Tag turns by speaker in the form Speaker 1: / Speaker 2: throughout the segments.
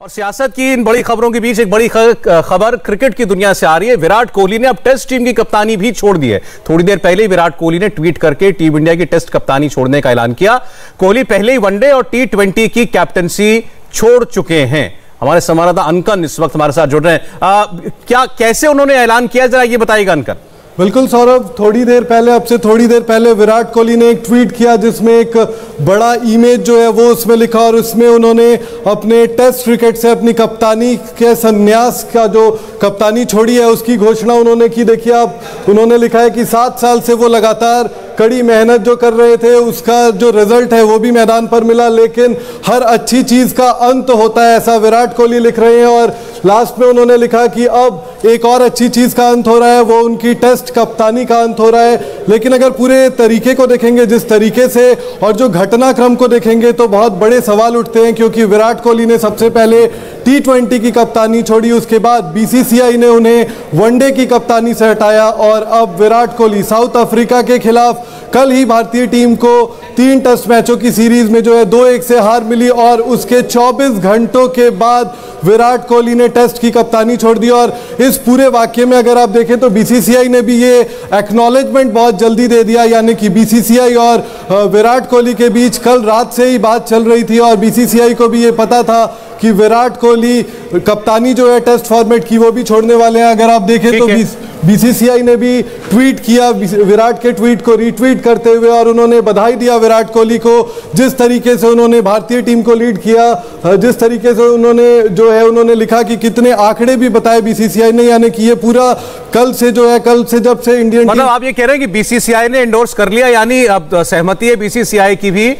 Speaker 1: और सियासत की इन बड़ी खबरों के बीच एक बड़ी खबर क्रिकेट की दुनिया से आ रही है। विराट कोहली ने अब टेस्ट टीम की कप्तानी भी छोड़ दी है। थोड़ी देर पहले विराट कोहली ने ट्वीट करके टीम इंडिया की टेस्ट कप्तानी छोड़ने का ऐलान किया। कोहली पहले ही वनडे और T20 की कैप्टनसी छोड़ चुके हैं। हमारे संवाददाता अनकन इस वक्त हमारे साथ जुड़ रहे हैं। क्या कैसे उन्होंने ऐलान किया, जरा ये बताइएगा अनकन।
Speaker 2: बिल्कुल सौरभ, अब से थोड़ी देर पहले विराट कोहली ने एक ट्वीट किया जिसमें एक बड़ा इमेज जो है वो उसमें लिखा और उसमें उन्होंने अपने टेस्ट क्रिकेट से अपनी कप्तानी के संन्यास का जो कप्तानी छोड़ी है उसकी घोषणा उन्होंने की। देखिए आप, उन्होंने लिखा है कि 7 साल से वो लगातार कड़ी मेहनत जो कर रहे थे उसका जो रिजल्ट है वो भी मैदान पर मिला, लेकिन हर अच्छी चीज़ का अंत होता है, ऐसा विराट कोहली लिख रहे हैं। और लास्ट में उन्होंने लिखा कि अब एक और अच्छी चीज़ का अंत हो रहा है, वो उनकी टेस्ट कप्तानी का अंत हो रहा है। लेकिन अगर पूरे तरीके को देखेंगे, जिस तरीके से और जो घटनाक्रम को देखेंगे तो बहुत बड़े सवाल उठते हैं, क्योंकि विराट कोहली ने सबसे पहले T20 की कप्तानी छोड़ी, उसके बाद BCCI ने उन्हें वनडे की कप्तानी से हटाया और अब विराट कोहली साउथ अफ्रीका के खिलाफ कल ही भारतीय टीम को 3 टेस्ट मैचों की सीरीज में जो है 2-1 से हार मिली और उसके 24 घंटों के बाद विराट कोहली ने टेस्ट की कप्तानी छोड़ दी। और इस पूरे वाक्य में अगर आप देखें तो BCCI ने भी ये एक्नॉलेजमेंट बहुत जल्दी दे दिया, यानी कि BCCI और विराट कोहली के बीच कल रात से ही बात चल रही थी और BCCI को भी ये पता था कि विराट कोहली कप्तानी जो है टेस्ट फॉर्मेट की वो भी छोड़ने वाले हैं। अगर आप देखें तो BCCI ने भी ट्वीट किया, विराट के ट्वीट को रीट्वीट करते हुए, और उन्होंने बधाई दिया विराट कोहली को जिस तरीके से उन्होंने भारतीय टीम को लीड किया, जिस तरीके से उन्होंने जो है उन्होंने लिखा कि कितने आंकड़े भी बताए BCCI ने, यानी कि ये पूरा कल से जो है, कल से जब से इंडियन
Speaker 1: मतलब आप ये कह रहे हैं कि BCCI ने एंडोर्स कर लिया, यानी अब सहमति है BCCI की भी।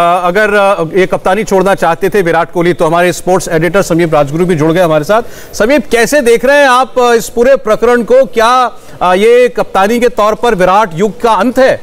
Speaker 1: अगर ये कप्तानी छोड़ना चाहते थे विराट कोहली तो हमारे स्पोर्ट्स एडिटर समीप राजगुरु भी जुड़ गए हमारे साथ। समीप, कैसे देख रहे हैं आप इस पूरे प्रकरण को? क्या ये कप्तानी के तौर पर विराट युग का अंत है?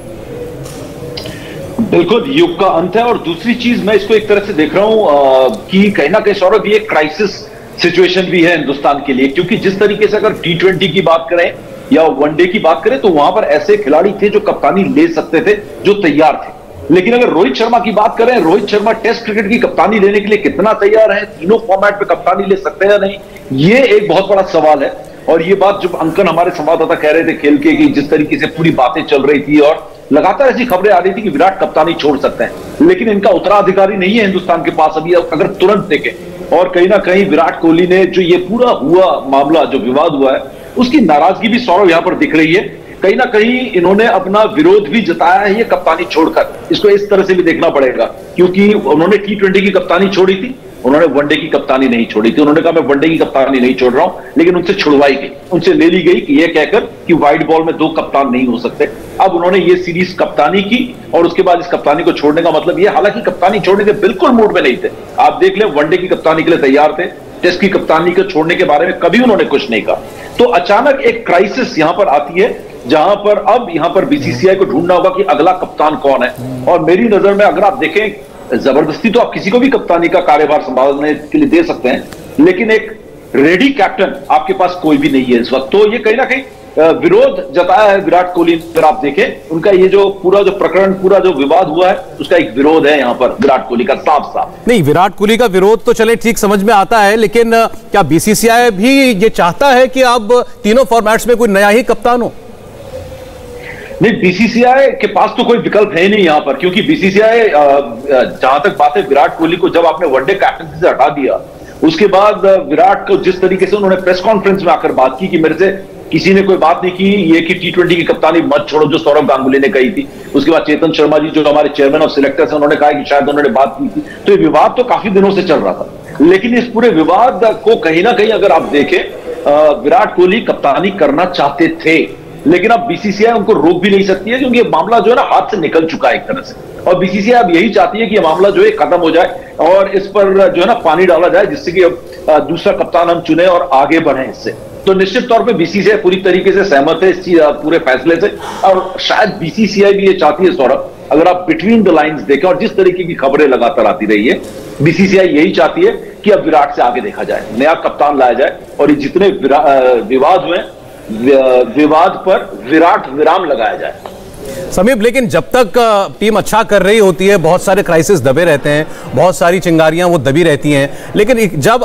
Speaker 3: बिल्कुल युग का अंत है। और दूसरी चीज मैं इसको एक तरह से देख रहा हूं कि कहीं ना कहीं सौरभ ये क्राइसिस सिचुएशन भी है हिंदुस्तान के लिए, क्योंकि जिस तरीके से अगर T20 की बात करें या वनडे की बात करें तो वहां पर ऐसे खिलाड़ी थे जो कप्तानी ले सकते थे, जो तैयार थे। लेकिन अगर रोहित शर्मा की बात करें, रोहित शर्मा टेस्ट क्रिकेट की कप्तानी लेने के लिए कितना तैयार है, तीनों फॉर्मेट पे कप्तानी ले सकते हैं या नहीं, ये एक बहुत बड़ा सवाल है। और ये बात जब अंकन हमारे संवाददाता कह रहे थे खेल के कि जिस तरीके से पूरी बातें चल रही थी और लगातार ऐसी खबरें आ रही थी कि विराट कप्तानी छोड़ सकते हैं, लेकिन इनका उत्तराधिकारी नहीं है हिंदुस्तान के पास अभी। अगर तुरंत देखें, और कहीं ना कहीं विराट कोहली ने जो ये पूरा हुआ मामला, जो विवाद हुआ है, उसकी नाराजगी भी सौरभ यहां पर दिख रही है। कहीं ना कहीं इन्होंने अपना विरोध भी जताया है ये कप्तानी छोड़कर। इसको इस तरह से भी देखना पड़ेगा, क्योंकि उन्होंने T20 की कप्तानी छोड़ी थी, उन्होंने वनडे की कप्तानी नहीं छोड़ी थी। उन्होंने कहा मैं वनडे की कप्तानी नहीं छोड़ रहा हूं, लेकिन उनसे छुड़वाई गई, उनसे ले ली गई कि ये कहकर कि वाइट बॉल में 2 कप्तान नहीं हो सकते। अब उन्होंने ये सीरीज कप्तानी की और उसके बाद इस कप्तानी को छोड़ने का मतलब ये, हालांकि कप्तानी छोड़ने के बिल्कुल मूड में नहीं थे। आप देख लें, वनडे की कप्तानी के लिए तैयार थे, टेस्ट की कप्तानी को छोड़ने के बारे में कभी उन्होंने कुछ नहीं कहा। तो अचानक एक क्राइसिस यहां पर आती है, जहां पर अब यहां पर BCCI को ढूंढना होगा कि अगला कप्तान कौन है। और मेरी नजर में अगर आप देखें, जबरदस्ती तो आप किसी को भी कप्तानी का कार्यभार संभालने के लिए दे सकते हैं, लेकिन एक रेडी कैप्टन आपके पास कोई भी नहीं है इस वक्त। तो ये कहीं ना कहीं विरोध जताया है विराट कोहली। अगर आप देखें, उनका ये जो पूरा जो प्रकरण, पूरा जो विवाद हुआ है, उसका एक विरोध है यहां पर विराट कोहली का, साफ साफ।
Speaker 1: नहीं, विराट कोहली का विरोध तो चले ठीक समझ में आता है, लेकिन क्या BCCI भी ये चाहता है कि अब तीनों फॉर्मेट्स में कोई नया ही कप्तान हो?
Speaker 3: नहीं, BCCI के पास तो कोई विकल्प है नहीं यहां पर, क्योंकि BCCI जहां तक बात है, विराट कोहली को जब आपने वनडे कैप्टनसी से हटा दिया, उसके बाद विराट को जिस तरीके से उन्होंने प्रेस कॉन्फ्रेंस में आकर बात की कि मेरे से किसी ने कोई बात नहीं की ये कि T20 की कप्तानी मत छोड़ो, जो सौरभ गांगुली ने कही थी। उसके बाद चेतन शर्मा जी, जो हमारे चेयरमैन ऑफ सिलेक्टर्स हैं, उन्होंने कहा कि शायद उन्होंने बात की थी। तो ये विवाद तो काफी दिनों से चल रहा था, लेकिन इस पूरे विवाद को कहीं ना कहीं अगर आप देखें, विराट कोहली कप्तानी करना चाहते थे, लेकिन अब BCCI उनको रोक भी नहीं सकती है, क्योंकि ये मामला जो है ना हाथ से निकल चुका है एक तरह से। और BCCI अब यही चाहती है कि ये मामला जो है खत्म हो जाए और इस पर जो है ना पानी डाला जाए, जिससे कि अब दूसरा कप्तान हम चुने और आगे बढ़े इससे। तो निश्चित तौर पे BCCI पूरी तरीके से सहमत है इस पूरे फैसले से, और शायद BCCI भी ये चाहती है सौरभ, अगर आप बिटवीन द लाइंस देखें और जिस तरीके की खबरें लगातार आती रही है, BCCI यही चाहती है कि अब विराट से आगे देखा जाए, नया कप्तान लाया जाए और ये जितने विवाद हुए, विवाद पर विराट विराम लगाया जाए।
Speaker 1: समीप, लेकिन जब तक टीम अच्छा कर रही होती है, बहुत सारे क्राइसिस दबे रहते हैं, बहुत सारी चिंगारियां वो दबी रहती हैं, लेकिन जब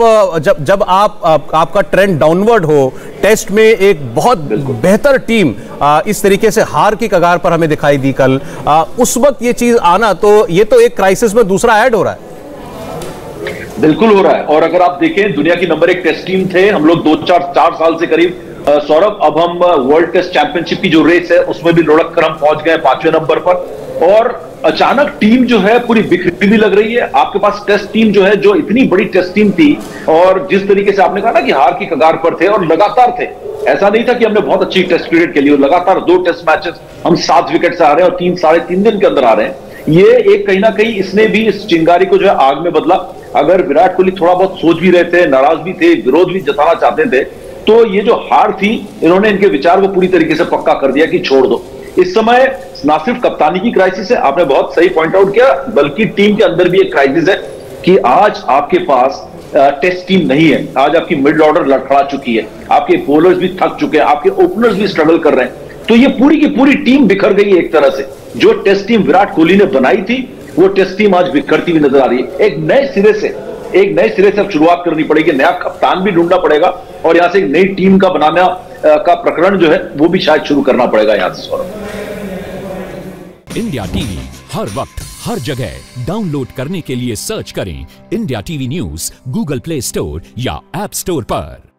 Speaker 1: आपका ट्रेंड डाउनवर्ड हो, टेस्ट में एक बहुत बेहतर टीम इस तरीके से हार की कगार पर हमें दिखाई दी कल, उस वक्त ये चीज आना, तो ये तो एक क्राइसिस में दूसरा ऐड हो रहा है।
Speaker 3: बिल्कुल हो रहा है। और अगर आप देखें, दुनिया की नंबर 1 टेस्ट टीम थे हम लोग 4 साल से करीब, सौरभ। अब हम वर्ल्ड टेस्ट चैंपियनशिप की जो रेस है उसमें भी लुढ़क कर हम पहुंच गए 5वें नंबर पर। और अचानक टीम जो है पूरी बिखरी हुई लग रही है। आपके पास टेस्ट टीम जो है, जो इतनी बड़ी टेस्ट टीम थी, और जिस तरीके से आपने कहा ना कि हार की कगार पर थे और लगातार थे, ऐसा नहीं था कि हमने बहुत अच्छी टेस्ट क्रिकेट खेली, लगातार 2 टेस्ट मैचेस हम 7 विकेट से आ रहे हैं और 3-3.5 दिन के अंदर आ रहे हैं। ये एक कहीं ना कहीं इसने भी इस चिंगारी को जो है आग में बदला। अगर विराट कोहली थोड़ा बहुत सोच भी रहे थे, नाराज भी थे, विरोध भी जताना चाहते थे, तो ये जो हार थी, इन्होंने इनके विचार को पूरी तरीके से पक्का कर दिया कि छोड़ दो। इस समय ना सिर्फ कप्तानी की क्राइसिस है, आपने बहुत सही पॉइंट आउट किया, बल्कि टीम के अंदर भी एक क्राइसिस है कि आज आपके पास टेस्ट टीम नहीं है। आज आपकी मिडिल ऑर्डर लड़खड़ा चुकी है, आपके बॉलर्स भी थक चुके हैं, आपके ओपनर्स भी स्ट्रगल कर रहे हैं। तो ये पूरी की पूरी टीम बिखर गई है एक तरह से। जो टेस्ट टीम विराट कोहली ने बनाई थी, वो टेस्ट टीम आज बिखरती हुई नजर आ रही है। एक नए सिरे से अब शुरुआत करनी पड़ेगी, नया कप्तान भी ढूंढना पड़ेगा, और यहां से एक नई टीम का बनाना का प्रकरण जो है वो भी शायद शुरू करना पड़ेगा यहां से। सौरभ,
Speaker 4: इंडिया टीवी हर वक्त हर जगह डाउनलोड करने के लिए सर्च करें India TV news Google Play Store या ऐप स्टोर पर।